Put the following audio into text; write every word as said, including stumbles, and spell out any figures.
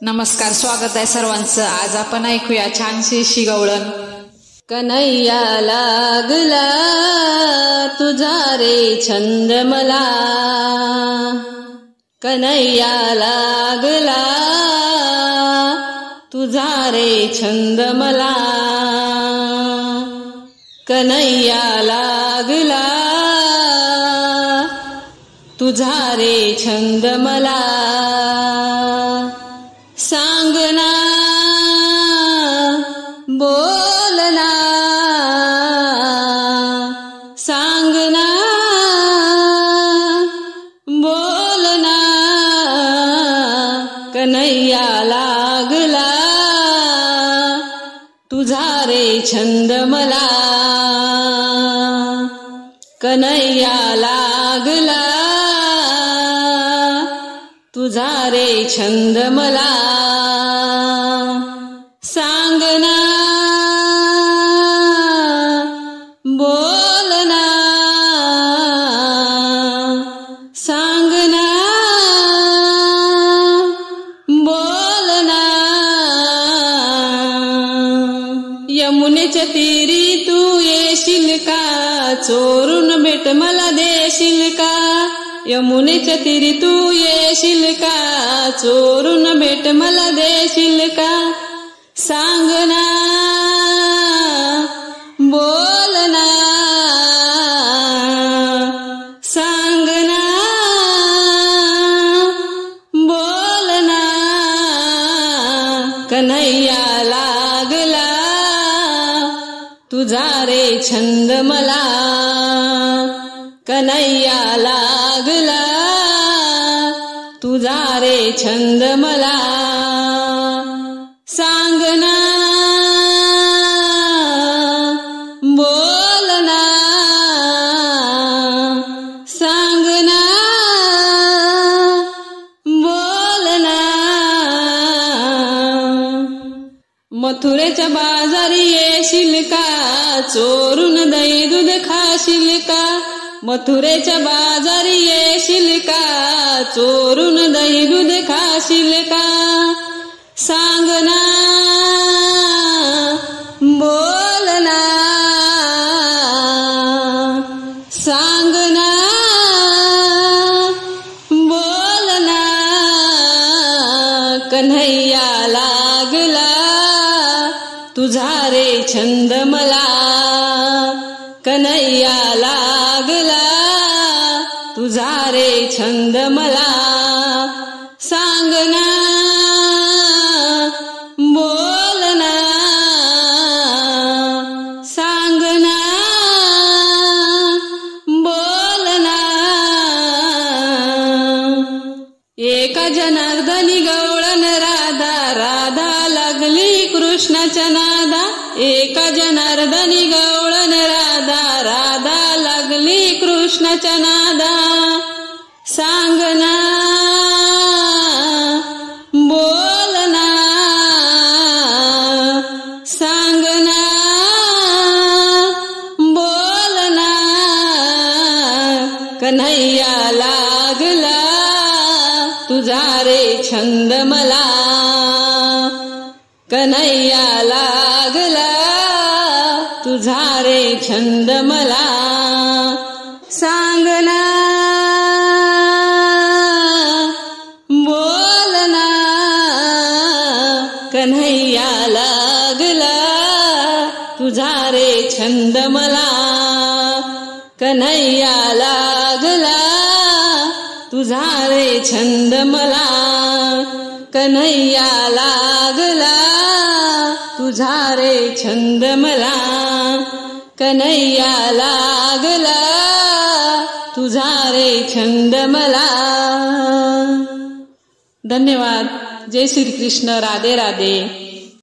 नमस्कार, स्वागत आहे सर्वांचं. आज आपण ऐकूया छानशी शिगवळण. कन्हैया लागला तुझा रे छंद मला, कन्हैया लागला तुझा रे छंद मला, कन्हैया लागला तुझा रे छंद मला. सांगना बोलना सांगना बोलना, कन्हैया लागला तुझा रे छंद मला, कन्हैया लागला तुझा रे छंद मला. सांगना बोलना सांगना बोलना. यमुनेच्या तीरी तू येशील का, चोरून भेट मला देशील का, यमुनेच्या तीरी तू येशील का, चोरून भेट मला देशील का. सांगना बोलना सांगना बोलना, कन्हैया लागला तुझा रे छंद मला, कन्हैया लागला तुझा रे छंद मला. सांगना बोलना सांगना बोलना. मथुरेच्या बाजारी येशील का, चोरून दही दूध खाशील का, मथुरेच्या बाजारी येशील का, चोरून दही दूध खाशील का. सांगना बोलना सांगना बोलना, कन्हैया लागला तुझा रे छंद मला, कन्हैया लागला तुझा रे छंद मला. सांगना बोलना सांगना बोलना. एका जनार्दनी गवळण राधा, राधा लागली कृष्णाच्या नादा, एका जनार्दनी गवळण राधा, राधा लागली कृष्णाच्या नादा. सांगना बोलना सांगना बोलना, कन्हैया लागला तुझा रे छंद मला, कन्हैया लागला तुझा रे छंद मला. सांगना बोलना, कन्हैया लागला तुझा रे छंद मला, कन्हैया लागला तुझा रे छंद मला, कन्हैया लागला तुझा रे छंद मला, कन्हैया लागला तुझा रे छंद मला. धन्यवाद. जय श्री कृष्ण. राधे राधे.